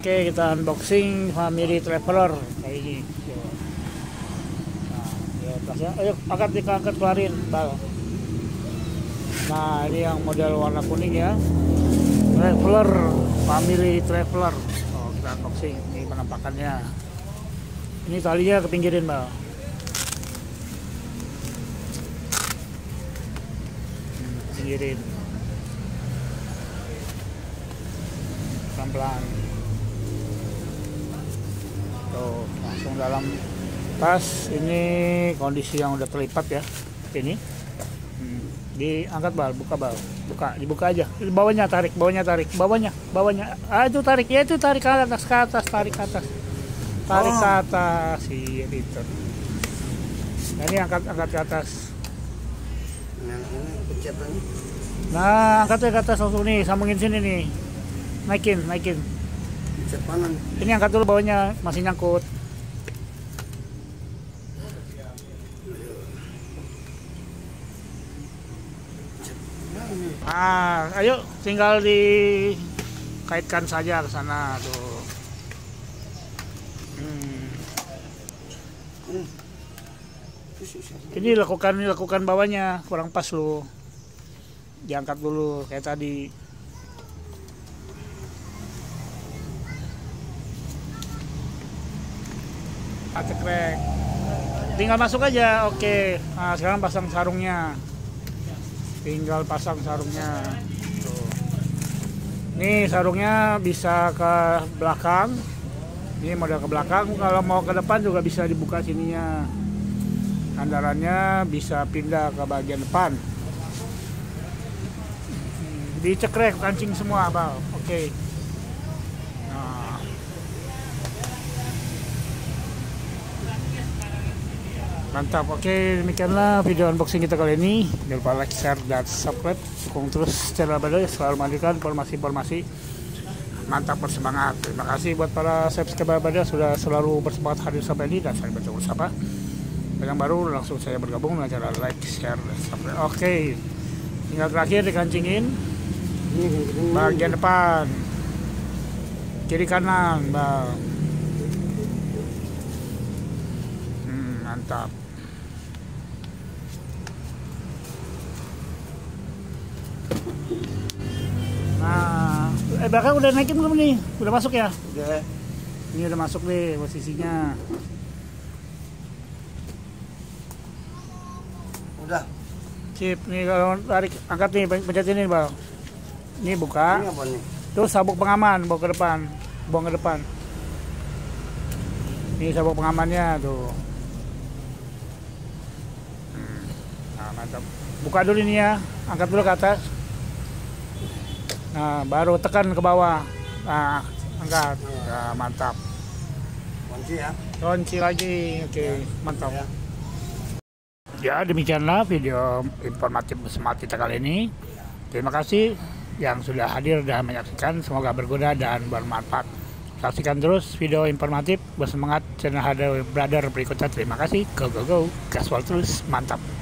Oke, kita unboxing family traveler kayak ini. Nah, ya tasnya. Ayo angkat keluarin, Bal. Nah, ini yang model warna kuning ya. Traveler, family traveler. Oh, kita unboxing. Ini penampakannya. Ini talinya kepinggirin, Bal. Pinggirin. Pelan-pelan. Tuh, langsung dalam tas. Ini kondisi yang udah terlipat ya. Ini diangkat, Bal, dibuka aja. Bawahnya tarik. Bawahnya. Itu tarik ya, itu tarik ke atas, tarik ke atas. Iya gitu. Nah, ini angkat ke atas. Nah, angkatnya ke atas langsung nih, sambungin sini nih. Naikin. Ini angkat dulu bawahnya, masih nyangkut. Nah, ayo tinggal dikaitkan saja ke sana tuh. Ini lakukan bawahnya, kurang pas lu. Diangkat dulu kayak tadi. Cekrek. Tinggal masuk aja. Oke. Nah, sekarang pasang sarungnya. Tinggal pasang sarungnya. Tuh. Nih sarungnya bisa ke belakang. Ini model ke belakang. Kalau mau ke depan juga bisa dibuka sininya. Sandarannya bisa pindah ke bagian depan. Dicekrek kancing semua, Bal. Oke. Nah. Mantap. Oke, demikianlah video unboxing kita kali ini. Jangan lupa like, share, dan subscribe. Dukung terus channel Badoy, selalu menghadirkan informasi-informasi mantap, bersemangat. Terima kasih buat para subscriber Badoy sudah selalu bersemangat hadir sampai ini, dan saya baca bersama. Yang baru langsung saya bergabung dengan cara like, share, dan subscribe. Oke, tinggal terakhir dikancingin bagian depan, kiri kanan, Bang. Mantap. Nah, belakang udah naikin belum nih? Udah masuk ya? Udah. Ini udah masuk nih posisinya. Udah. Sip, nih kalau tarik, angkat nih, pencetin nih, Bang. Ini buka. Ini apa nih? Terus sabuk pengaman, buang ke depan. Ini sabuk pengamannya tuh. Nah, mantap. Buka dulu ini ya, angkat dulu ke atas. Nah, baru tekan ke bawah. Nah, angkat. Nah, mantap. Kunci ya. Kunci lagi. Oke, mantap. Ya, demikianlah video informatif bersama kita kali ini. Terima kasih yang sudah hadir dan menyaksikan. Semoga berguna dan bermanfaat. Saksikan terus video informatif bersemangat channel Badoy Brother berikutnya. Terima kasih. Go. Gaswal terus. Mantap.